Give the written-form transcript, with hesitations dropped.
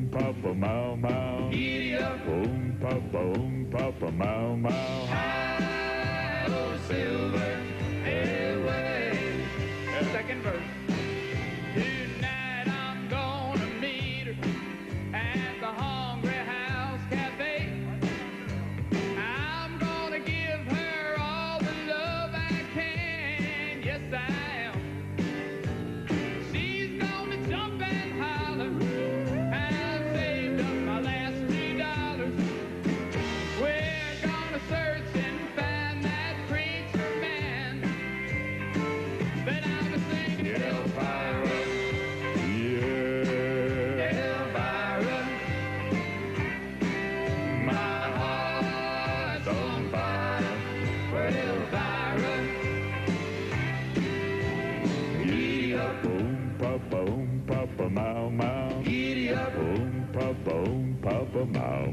Papa, mau, mau. Giddy up. Papa, mau, mau. High, oh, silver airways. Second verse. Tonight I'm gonna meet her at the Hungry House Cafe. I'm gonna give her all the love I can. Yes, I am. She's gonna jump and holler. I've saved up my last $3. We're gonna search and find that preacher man. Then I'll be singing Elvira, Yeah. Elvira. My heart's on fire for Elvira. Giddy up, Papa, mau, mau. giddy up. Papa, mau.